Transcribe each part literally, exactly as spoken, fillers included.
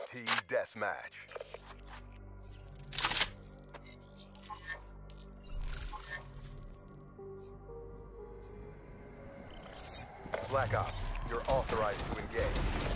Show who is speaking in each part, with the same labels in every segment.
Speaker 1: T Deathmatch. Black Ops, you're authorized to engage.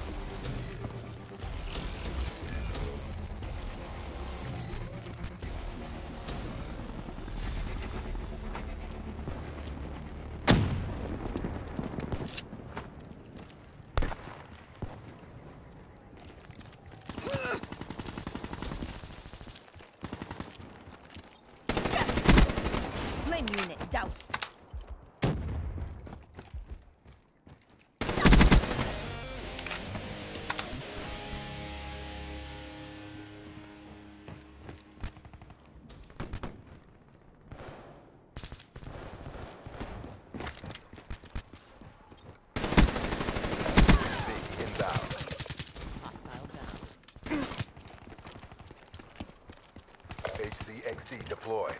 Speaker 2: Flame unit doused.
Speaker 1: H C X D deployed.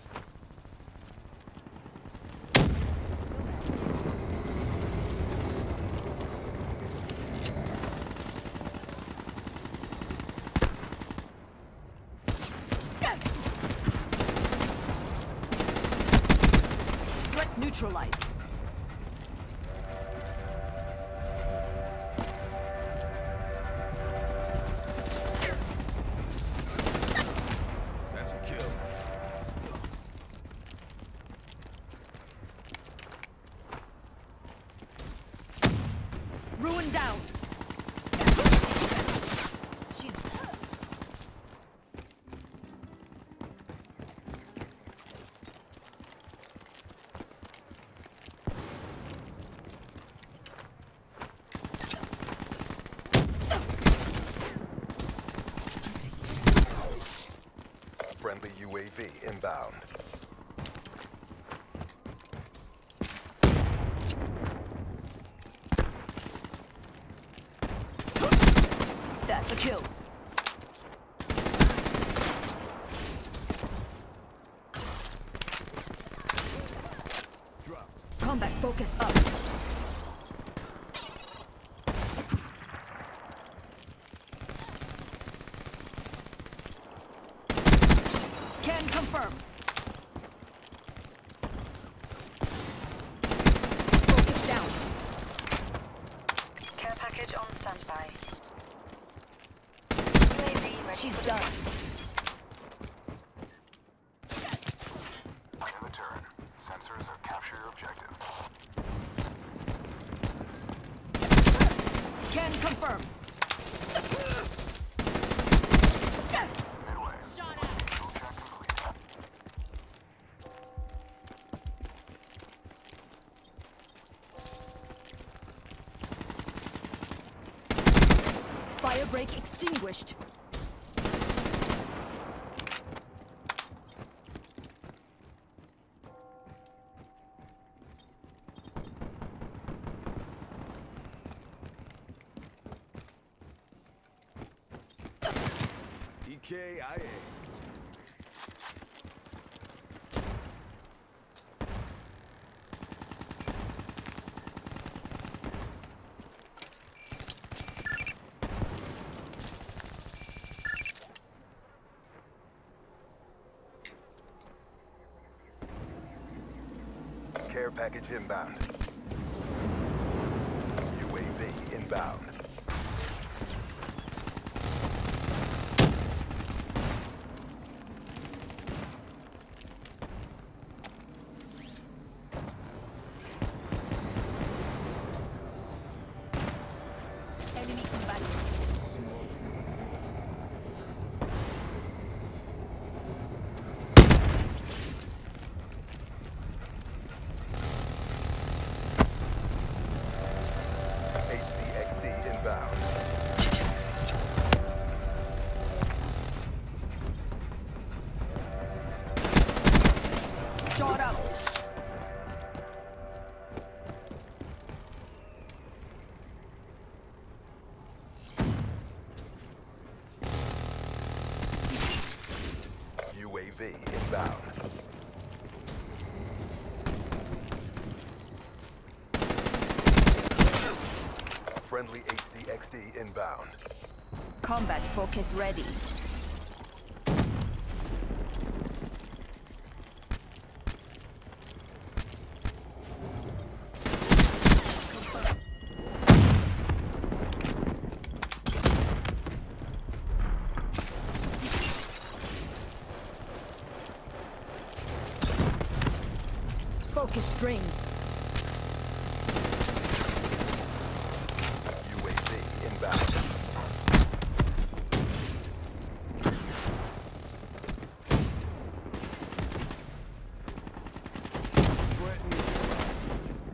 Speaker 2: Threat neutralized.
Speaker 1: That's a kill.
Speaker 2: Ruin down. She's
Speaker 1: Friendly U A V inbound.
Speaker 2: that's a kill. Combat focus up. Can confirm. Focus down.
Speaker 3: Care package on standby. U A V ready.
Speaker 2: She's done.
Speaker 1: In the turn. Sensors have captured your objective.
Speaker 2: Can confirm.
Speaker 1: Midway.
Speaker 2: Shot out.
Speaker 1: Full check complete.
Speaker 2: Fire break extinguished.
Speaker 1: E K I A. Care package inbound. U A V inbound.
Speaker 2: Enemy combatant.
Speaker 1: H C X D inbound.
Speaker 2: Shot out.
Speaker 1: U A V inbound. Friendly H C X D inbound.
Speaker 2: Combat focus ready. Focus string.
Speaker 1: U A V inbound. Threat neutralized.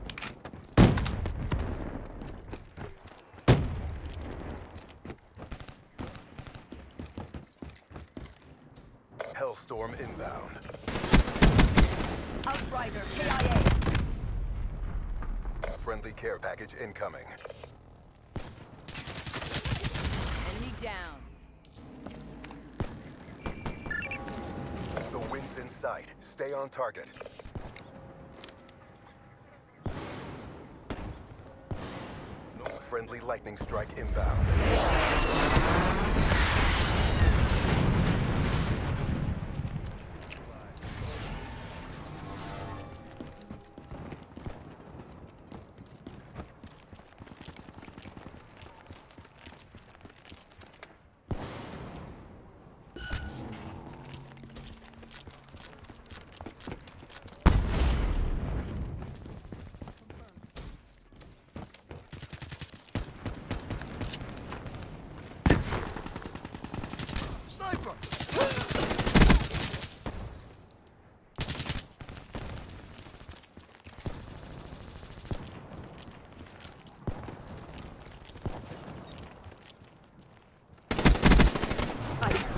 Speaker 1: Hellstorm inbound.
Speaker 2: Outrider K I A.
Speaker 1: Friendly care package incoming.
Speaker 2: Enemy down.
Speaker 1: The wind's in sight. Stay on target. Friendly lightning strike inbound.
Speaker 4: Sniper!
Speaker 2: Ice.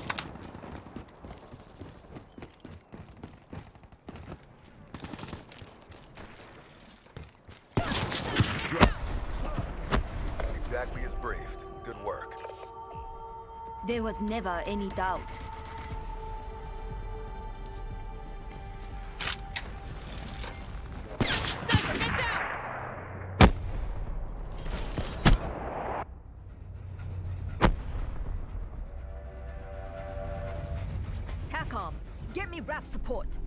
Speaker 1: Exactly as briefed. Good work.
Speaker 2: There was never any doubt. Sniper, get down! TACOM, get me rap support.